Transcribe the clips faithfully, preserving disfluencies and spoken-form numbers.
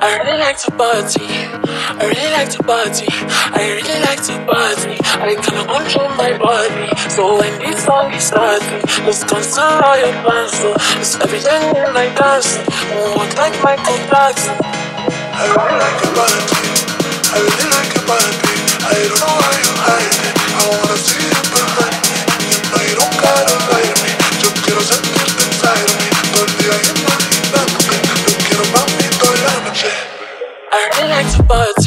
I really like to party, I really like to party, I really like to party. I cannot control my body, so when this song is starting, just cancel all your plans. So it's evident when I dance, walk like Michael Jackson. I really like your body, I really like your body. I don't know why you hide it, I wanna see you behind me. You know you don't gotta lie to me, yo quiero sentirte inside of me. Todo el día imaginándote, yo quiero mami toda la noche. I really like to party.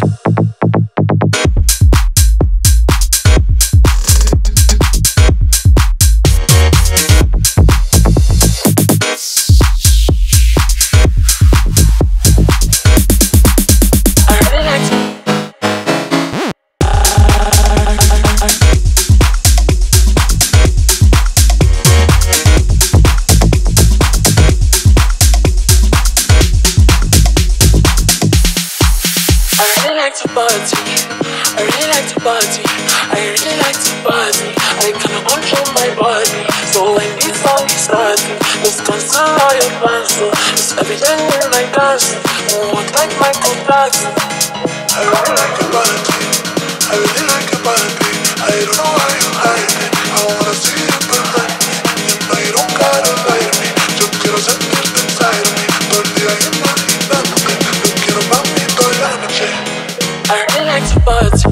Party. I really like to party, I really like to party. I cannot control my body, so when this song is starting, just cancel all your plans. So it's evident when I dance, walk like Michael Jackson. I really like your body, I really like your body. I don't know why you hide it, I wanna see you behind me. You know you don't gotta lie to me, yo quiero sentirte inside of me. Todo el día imaginándote, yo quiero mami toda la noche. I really like to party.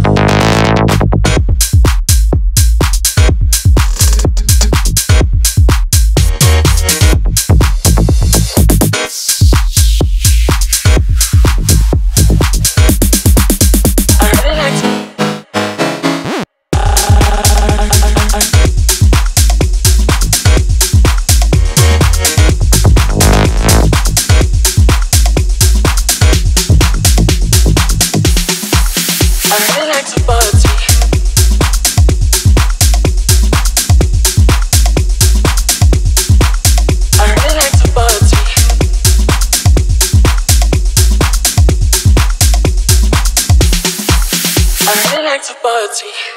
Party.